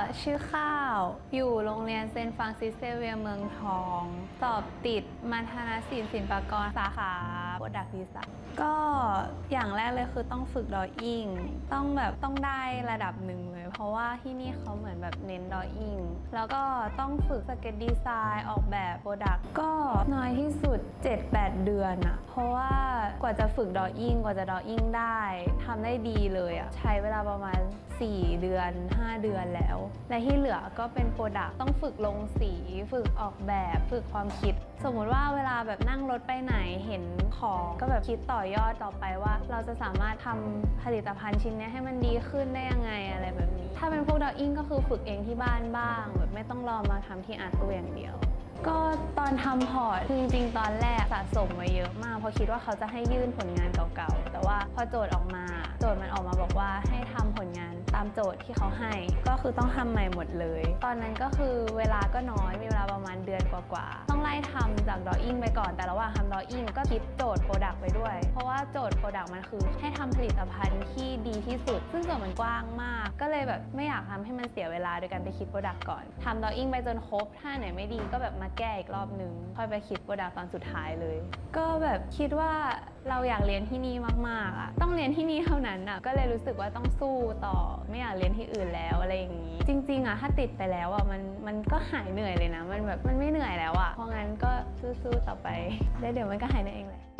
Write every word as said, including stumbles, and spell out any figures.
ชื่อข้าวอยู่โรงเรียนเซนต์ฟรานซิสเซเวียร์เมืองทองสอบติดมัธยศิลป์ศิลปากรสาขาโปรดักต์ดีไซน์ก็อย่างแรกเลยคือต้องฝึกดออิ่งต้องแบบต้องได้ระดับหนึ่งเลยเพราะว่าที่นี่เขาเหมือนแบบเน้นดออิ่งแล้วก็ต้องฝึกสเก็ตดีไซน์ออกแบบโปรดักต์ก็น้อยที่สุด เจ็ดแปด เดือนอะเพราะว่ากว่าจะฝึกดออิ่งกว่าจะดออิ่งได้ทำได้ดีเลยอะใช้เวลาประมาณสี่เดือนห้าเดือนแล้วและที่เหลือก็เป็นโปรดักต์ต้องฝึกลงสีฝึกออกแบบฝึกความคิดสมมุติว่าเวลาแบบนั่งรถไปไหนเห็นของก็แบบคิดต่อยอดต่อไปว่าเราจะสามารถทำผลิตภัณฑ์ชิ้นนี้ให้มันดีขึ้นได้ยังไงอะไรแบบนี้ถ้าเป็นพวกดออิ่งก็คือฝึกเองที่บ้านบ้างแบบไม่ต้องรอมาทำที่อาร์ตตู้อย่างเดียวก็ตอนทำพอร์ตคือจริงๆตอนแรกสะสมไว้เยอะมากเพราะคิดว่าเขาจะให้ยื่นผลงานเก่าๆแต่ว่าพอโจทย์ออกมาโจทย์มันออกมาบอกว่าให้ทำผลงานตามโจทย์ที่เขาให้ก็คือต้องทำใหม่หมดเลยตอนนั้นก็คือเวลาก็น้อยมีเวลาประมาณเดือนกว่าๆต้องไล่ทำจากดออิ่งไปก่อนแต่ระหว่างทำดออิ่งก็คิดโจทย์โปรดักต์ไปด้วยเพราะว่าโจทย์โปรดักต์มันคือให้ทำผลิตภัณฑ์ที่ดีที่สุดซึ่งโจทย์มันกว้างมากก็เลยแบบไม่อยากทำให้มันเสียเวลาโดยการไปคิดโปรดักต์ก่อนทำดออิ่งไปจนครบถ้าไหนไม่ดีก็แบบมาแก้อีกรอบนึงค่อยไปคิดโปรดักต์ตอนสุดท้ายเลยก็แบบคิดว่าเราอยากเรียนที่นี่มากๆอ่ะต้องเรียนที่นี่เท่านั้นอ่ะก็เลยรู้สึกว่าต้องสู้ต่อไม่อยากเรียนที่อื่นแล้วอะไรอย่างนี้จริงๆอ่ะถ้าติดไปแล้วอ่ะมันมันก็หายเหนื่อยเลยนะมันแบบมันไม่เหนื่อยแล้วอ่ะเพราะงั้นก็สู้ๆต่อไปแล้วเดี๋ยวมันก็หายเหนื่อยเองแหละ